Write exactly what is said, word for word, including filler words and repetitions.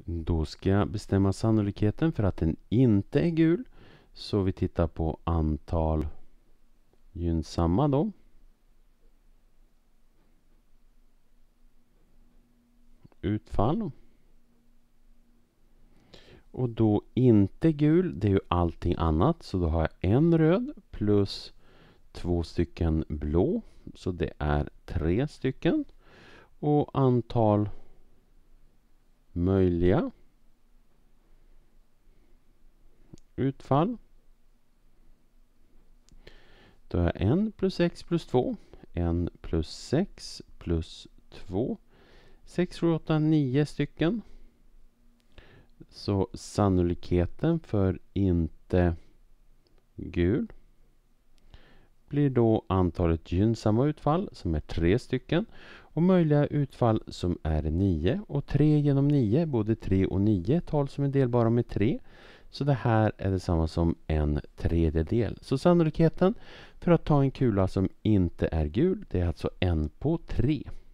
Då ska jag bestämma sannolikheten för att den inte är gul. Så vi tittar på antal gynnsamma då. Utfall. Och då inte gul, det är ju allting annat. Så då har jag en röd plus två stycken blå. Så det är tre stycken. Och antal möjliga utfall. Då har jag en plus sex plus två. en plus sex plus två. sex, sju, åtta, nio stycken. Så sannolikheten för inte gul blir då antalet gynnsamma utfall som är tre stycken. Och möjliga utfall som är nio. Och tre genom nio, både tre och nio, tal som är delbara med tre. Så det här är detsamma som en tredjedel. Så sannolikheten för att ta en kula som inte är gul, det är alltså en på tre.